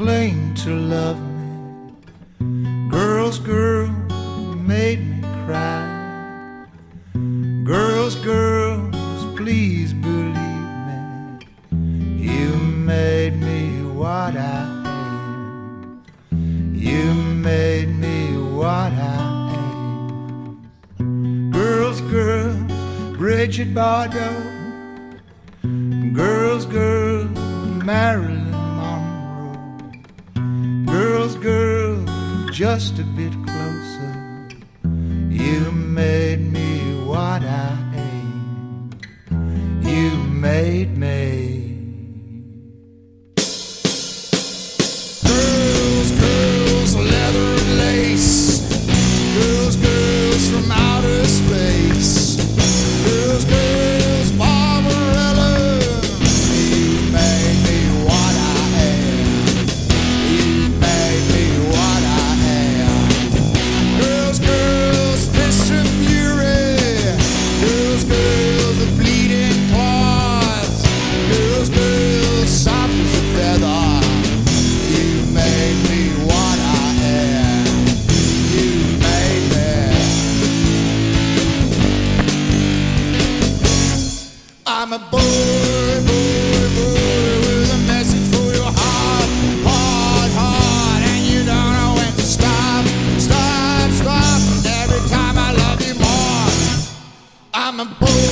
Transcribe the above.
claim to love me. Girls, girls, you made me cry. Girls, girls, please believe me. You made me what I am. You made me what I am. Girls, girls, Bridget Bardot. Girls, girls, Marilyn Monroe. Girls, girls, just a bit closer. You made me what I am. You made me. Girls, girls, leather and lace. Girls, girls from outer space. Girls, girls, Barbarella. You made me what I am. You made me what I am. Girls, girls, fist of fury. Girls, girls, the bleeding claws. Girls, girls, soft as a feather. You made me what I am. You made me. I'm a boy, boy, boy with a message for your heart, heart, heart, and you don't know when to stop, stop, stop. And every time I love you more, I'm a boy.